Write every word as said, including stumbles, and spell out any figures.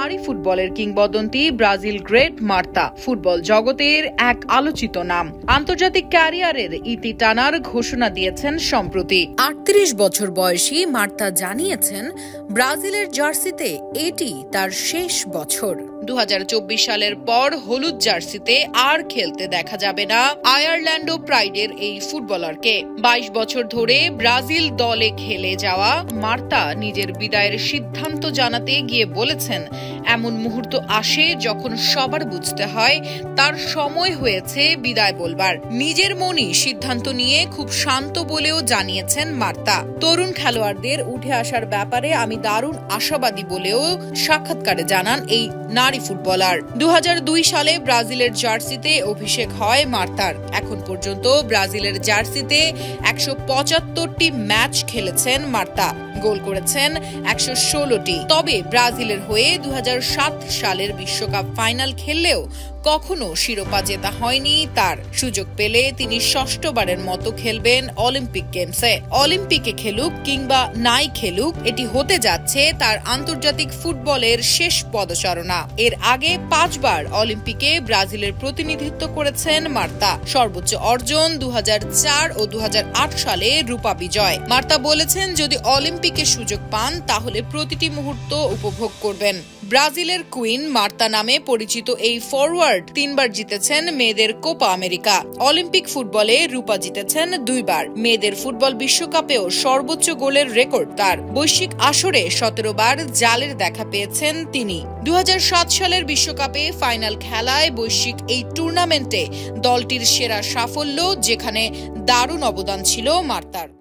নারী ফুটবলের কিংবদন্তি ব্রাজিল গ্রেট মার্তা ফুটবল জগতের এক আলোচিত নাম। আন্তর্জাতিক ক্যারিয়ারের ইতি টানার ঘোষণা দিয়েছেন সম্প্রতি। আটত্রিশ বছর বয়সী মার্তা জানিয়েছেন, ব্রাজিলের জার্সিতে এটি তার শেষ বছর। দু হাজার চব্বিশ সালের পর হলুদ জার্সিতে আর খেলতে দেখা যাবে না আয়ারল্যান্ডো প্রাইডের এই ফুটবলারকে। বাইশ বছর ধরে ব্রাজিল দলে খেলে যাওয়া মার্তা নিজের বিদায়ের সিদ্ধান্ত জানাতে গিয়ে বলেছেন, এমন মুহূর্ত আসে যখন সবার বুঝতে হয় তার সময় হয়েছে বিদায় বলবার। নিজের মনই সিদ্ধান্ত নিয়ে খুব শান্ত বলেও জানিয়েছেন মার্তা। তরুণ খেলোয়াড়দের উঠে আসার ব্যাপারে আমি দারুণ আশাবাদী বলেও সাক্ষাৎকারে জানান এই নারী ফুটবলার। দু হাজার দুই সালে ব্রাজিলের জার্সিতে অভিষেক হয় মার্তার। এখন পর্যন্ত ব্রাজিলের জার্সিতে একশো পঁচাত্তরটি ম্যাচ খেলেছেন মার্তা, গোল করেছেন একশো ষোলোটি। তবে ব্রাজিলের হয়ে দু হাজার সাত সালের বিশ্বকাপ ফাইনাল খেললেও কখনো শিরোপা জেতা হয়নি তার। সুযোগ পেলে তিনি ষষ্ঠবারের মতো খেলবেন অলিম্পিক গেমসে। অলিম্পিকে খেলুক কিংবা নাই খেলুক, এটি হতে যাচ্ছে তার আন্তর্জাতিক ফুটবলের শেষ পদচারণা। এর আগে পাঁচবার অলিম্পিকে ব্রাজিলের প্রতিনিধিত্ব করেছেন মার্তা। সর্বোচ্চ অর্জন দু হাজার চার ও দু হাজার আট সালে রূপা বিজয়। মার্তা বলেছেন, যদি অলিম্পিকে সুযোগ পান তাহলে প্রতিটি মুহূর্ত উপভোগ করবেন। ব্রাজিলের কুইন মার্তা নামে পরিচিত এই ফরওয়ার্ড তিনবার জিতেছেন মেয়েদের কোপা আমেরিকা। অলিম্পিক ফুটবলে রূপা জিতেছেন দুইবার। মেয়েদের ফুটবল বিশ্বকাপেও সর্বোচ্চ গোলের রেকর্ড তার। বৈশ্বিক আসরে সতেরো বার জালের দেখা পেয়েছেন তিনি। দু হাজার সাত সালের বিশ্বকাপে ফাইনাল খেলায় বৈশ্বিক এই টুর্নামেন্টে দলটির সেরা সাফল্য, যেখানে দারুণ অবদান ছিল মার্তার।